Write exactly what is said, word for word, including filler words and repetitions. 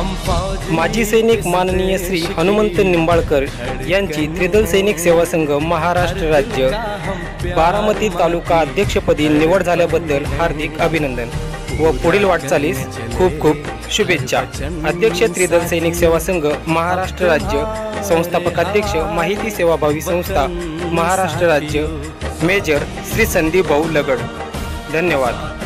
माजी सैनिक माननीय श्री हनुमंत निंबाळकर यांची त्रिदल सैनिक सेवा संघ महाराष्ट्र राज्य बारामती तालुका अध्यक्षपदी निवड झाल्याबद्दल हार्दिक अभिनंदन व पुढील वाटचालीस खूप खूप शुभेच्छा। अध्यक्ष त्रिदल सैनिक सेवा संघ महाराष्ट्र राज्य, संस्थापक अध्यक्ष माहिती सेवाभावी संस्था महाराष्ट्र राज्य, मेजर श्री संदीप भाऊ लगड। धन्यवाद।